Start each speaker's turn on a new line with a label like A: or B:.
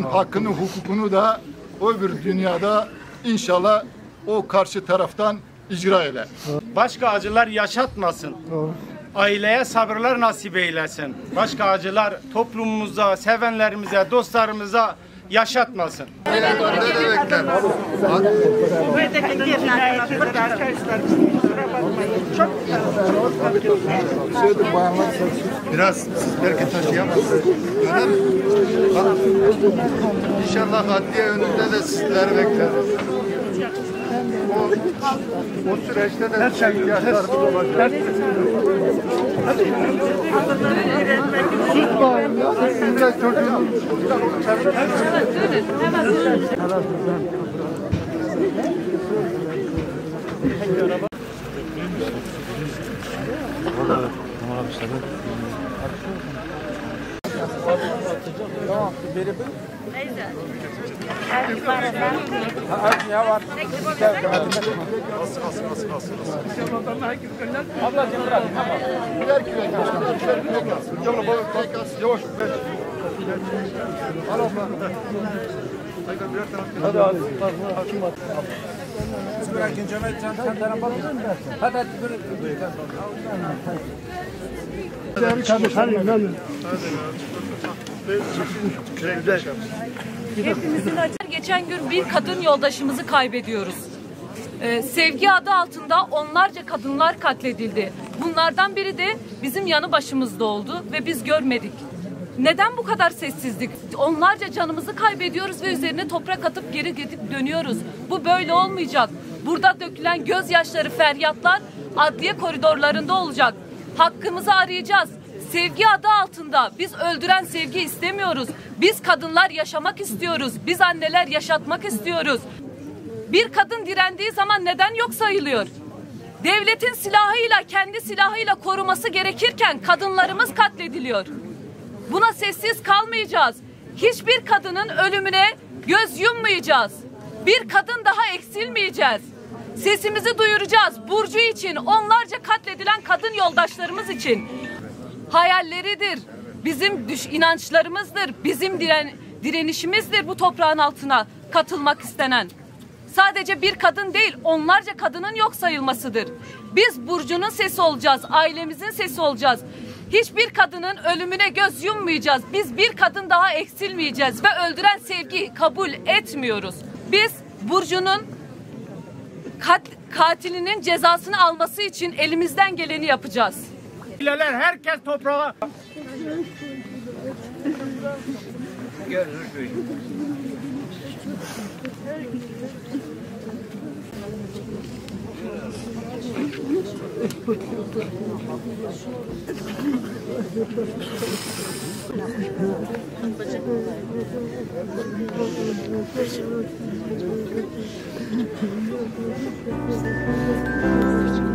A: hakkını, hukukunu da öbür dünyada inşallah o karşı taraftan icra eder.
B: Başka acılar yaşatmasın. Aileye sabırlar nasip eylesin. Başka acılar toplumumuza, sevenlerimize, dostlarımıza yaşatmasın.
A: Biraz siz belki taşıyamazsınız. İnşallah adliye önünde de sizleri bekleriz. O süreçte de ihtiyaçlarımız olacak. Susmayın ya. Siz de çocuğunuz. Tamam, beri bu. Neyse. Ya var. Ablacığım bırak. Birer kürek. Birer kürek alsın. Yavaş. Al abla. Hadi hadi. Bırakın Cömert sen tarafa bakın. Hadi hadi.
C: Hepimizin acı. Geçen gün bir kadın yoldaşımızı kaybediyoruz. Sevgi adı altında onlarca kadınlar katledildi. Bunlardan biri de bizim yanı başımızda oldu ve biz görmedik. Neden bu kadar sessizlik? Onlarca canımızı kaybediyoruz ve üzerine toprak atıp geri gidip dönüyoruz. Bu böyle olmayacak. Burada dökülen gözyaşları, feryatlar adliye koridorlarında olacak. Hakkımızı arayacağız. Sevgi adı altında biz öldüren sevgi istemiyoruz. Biz kadınlar yaşamak istiyoruz. Biz anneler yaşatmak istiyoruz. Bir kadın direndiği zaman neden yok sayılıyor? Devletin silahıyla, kendi silahıyla koruması gerekirken kadınlarımız katlediliyor. Buna sessiz kalmayacağız. Hiçbir kadının ölümüne göz yummayacağız. Bir kadın daha eksilmeyeceğiz. Sesimizi duyuracağız. Burcu için, onlarca katledilen kadın yoldaşlarımız için. Hayalleridir, bizim inançlarımızdır, bizim direnişimizdir bu toprağın altına katılmak istenen. Sadece bir kadın değil, onlarca kadının yok sayılmasıdır. Biz Burcu'nun sesi olacağız, ailemizin sesi olacağız. Hiçbir kadının ölümüne göz yummayacağız. Biz bir kadın daha eksilmeyeceğiz ve öldüren sevgiyi kabul etmiyoruz. Biz Burcu'nun katilinin cezasını alması için elimizden geleni yapacağız.
B: Herkes toprağa.
D: Görürüz.